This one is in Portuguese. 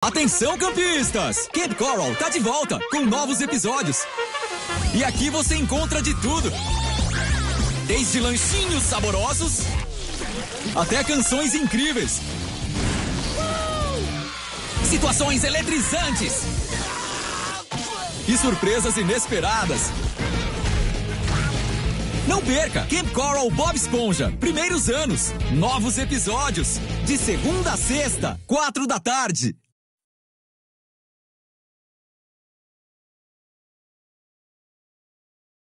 Atenção, campistas! Camp Coral tá de volta com novos episódios. E aqui você encontra de tudo. Desde lanchinhos saborosos até canções incríveis. Situações eletrizantes e surpresas inesperadas. Não perca! Camp Coral Bob Esponja, primeiros anos, novos episódios, de segunda a sexta, 4 da tarde.